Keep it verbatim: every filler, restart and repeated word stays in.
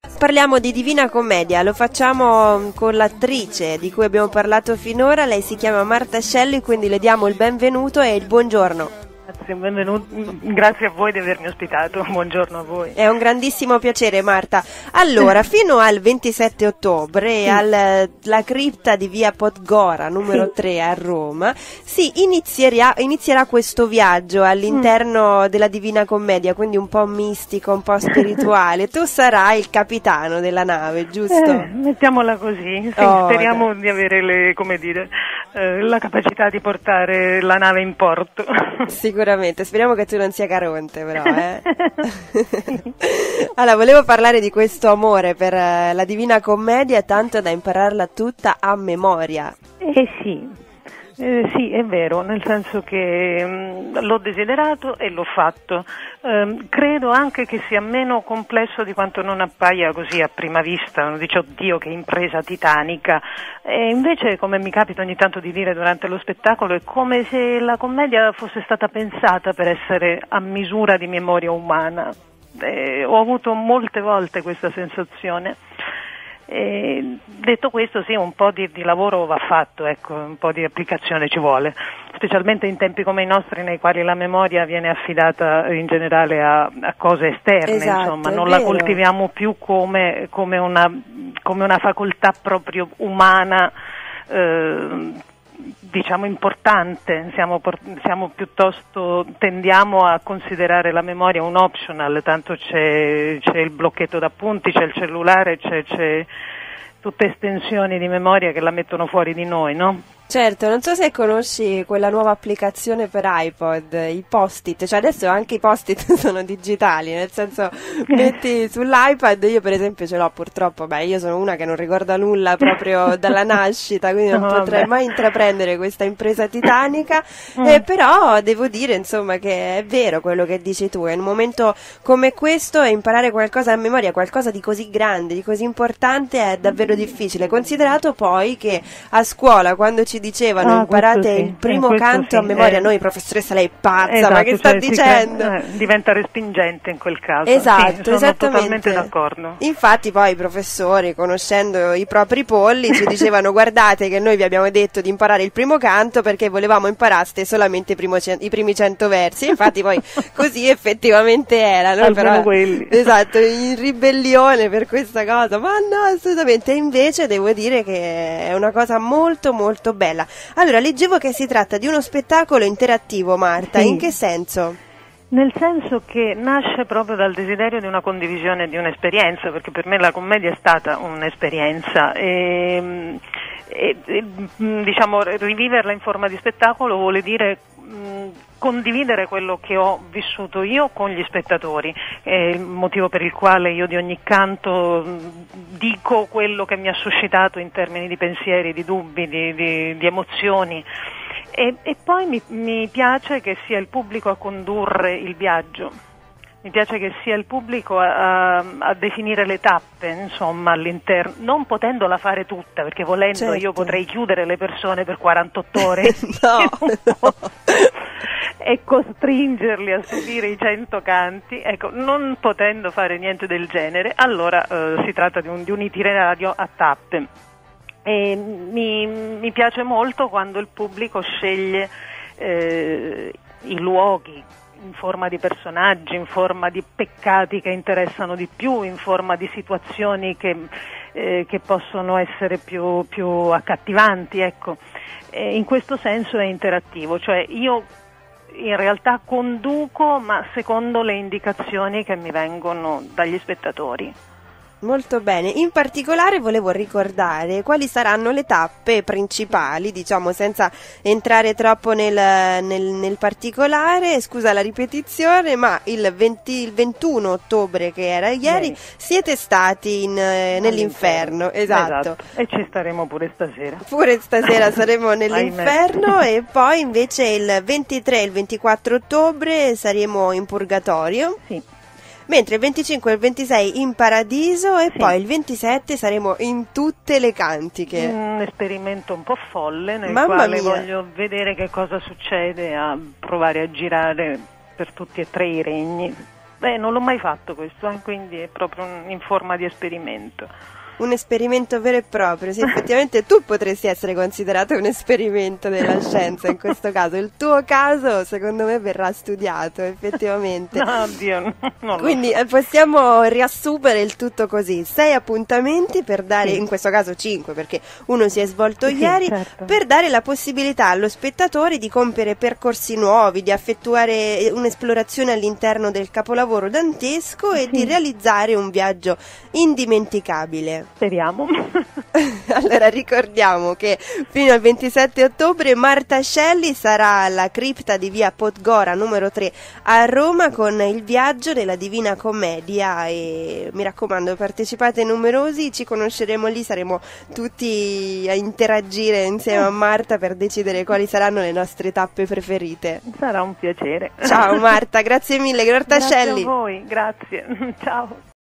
Parliamo di Divina Commedia, lo facciamo con l'attrice di cui abbiamo parlato finora. Lei si chiama Marta Scelli, quindi le diamo il benvenuto e il buongiorno. Grazie, benvenuto. Grazie a voi di avermi ospitato, buongiorno a voi. È un grandissimo piacere, Marta. Allora, fino al ventisette ottobre, sì, alla cripta di via Podgora, numero sì. tre a Roma, si inizierà, inizierà questo viaggio all'interno mm. della Divina Commedia, quindi un po' mistico, un po' spirituale. Tu sarai il capitano della nave, giusto? Eh, mettiamola così, sì, oh, speriamo dai. di avere le, come dire, eh, la capacità di portare la nave in porto. Sicuramente, speriamo che tu non sia Caronte però, eh. Allora, volevo parlare di questo amore per uh, la Divina Commedia, tanto da impararla tutta a memoria. Eh sì, eh, sì, è vero, nel senso che mh, l'ho desiderato e l'ho fatto. Eh, credo anche che sia meno complesso di quanto non appaia così a prima vista. Uno dice, oddio, che impresa titanica. E invece, come mi capita ogni tanto di dire durante lo spettacolo, è come se la commedia fosse stata pensata per essere a misura di memoria umana. Eh, ho avuto molte volte questa sensazione. E detto questo, sì, un po' di, di lavoro va fatto, ecco, un po' di applicazione ci vuole, specialmente in tempi come i nostri, nei quali la memoria viene affidata in generale a, a cose esterne, esatto, insomma, non la coltiviamo più come, come, una, come una facoltà proprio umana, eh, diciamo importante. Siamo, siamo piuttosto, tendiamo a considerare la memoria un optional, tanto c'è, c'è il blocchetto d'appunti, c'è il cellulare, c'è, c'è tutte estensioni di memoria che la mettono fuori di noi, no? Certo, non so se conosci quella nuova applicazione per iPod, i post-it, cioè adesso anche i post-it sono digitali, nel senso metti sull'iPad, io per esempio ce l'ho purtroppo, beh io sono una che non ricorda nulla proprio dalla nascita, quindi non no, potrei vabbè. mai intraprendere questa impresa titanica, mm. eh, però devo dire insomma che è vero quello che dici tu, in un momento come questo imparare qualcosa a memoria, qualcosa di così grande, di così importante è davvero difficile, considerato poi che a scuola quando ci dicevano ah, imparate sì, il primo canto sì, a memoria, eh, noi professoressa lei è pazza, esatto, ma che sta cioè, dicendo? Eh, diventa respingente in quel caso. Esatto, sì, sono esattamente. totalmente d'accordo. Infatti poi i professori, conoscendo i propri polli, ci dicevano guardate che noi vi abbiamo detto di imparare il primo canto perché volevamo imparaste solamente i, primo, i primi cento versi, infatti poi così effettivamente era, no? Però, quelli. Esatto, in ribellione per questa cosa, ma no, assolutamente, e invece devo dire che è una cosa molto molto bella. Allora, leggevo che si tratta di uno spettacolo interattivo, Marta, sì. In che senso? Nel senso che nasce proprio dal desiderio di una condivisione di un'esperienza, perché per me la commedia è stata un'esperienza e, e, e diciamo riviverla in forma di spettacolo vuole dire mh, condividere quello che ho vissuto io con gli spettatori, è il motivo per il quale io di ogni canto dico quello che mi ha suscitato in termini di pensieri, di dubbi, di, di, di emozioni. E, e poi mi, mi piace che sia il pubblico a condurre il viaggio, mi piace che sia il pubblico a, a, a definire le tappe, insomma, all'interno, non potendola fare tutta, perché volendo certo. io potrei chiudere le persone per quarantotto ore no. e costringerli a subire i cento canti, ecco, non potendo fare niente del genere, allora eh, si tratta di un, di un itinerario a tappe. E mi, mi piace molto quando il pubblico sceglie eh, i luoghi in forma di personaggi, in forma di peccati che interessano di più, in forma di situazioni che, eh, che possono essere più, più accattivanti, ecco. E in questo senso è interattivo, cioè io in realtà conduco ma secondo le indicazioni che mi vengono dagli spettatori. Molto bene, in particolare volevo ricordare quali saranno le tappe principali, diciamo senza entrare troppo nel, nel, nel particolare, scusa la ripetizione, ma il, venti, il ventuno ottobre che era ieri Beh. siete stati in, eh, nell'inferno, esatto. esatto, e ci staremo pure stasera. Pure stasera saremo nell'inferno e poi invece il ventitré e il ventiquattro ottobre saremo in purgatorio. Sì. Mentre il venticinque e il ventisei in paradiso e sì. poi il ventisette saremo in tutte le cantiche. Un esperimento un po' folle nel Mamma quale mia. voglio vedere che cosa succede a provare a girare per tutti e tre i regni. Beh, non l'ho mai fatto questo, eh, quindi è proprio un, in forma di esperimento. Un esperimento vero e proprio, sì, effettivamente tu potresti essere considerato un esperimento della scienza in questo caso, il tuo caso secondo me verrà studiato effettivamente. No, Dio, no, non Quindi lo so. eh, possiamo riassumere il tutto così, sei appuntamenti per dare, Sì. in questo caso cinque perché uno si è svolto Sì, ieri, certo. per dare la possibilità allo spettatore di compiere percorsi nuovi, di effettuare un'esplorazione all'interno del capolavoro dantesco e Sì. di realizzare un viaggio indimenticabile. Speriamo. Allora ricordiamo che fino al ventisette ottobre Marta Scelli sarà alla cripta di via Podgora numero tre a Roma con il viaggio della Divina Commedia e mi raccomando partecipate numerosi, ci conosceremo lì, saremo tutti a interagire insieme a Marta per decidere quali saranno le nostre tappe preferite. Sarà un piacere. Ciao Marta, grazie mille, Marta Grazie Scelli. a voi, grazie. Ciao.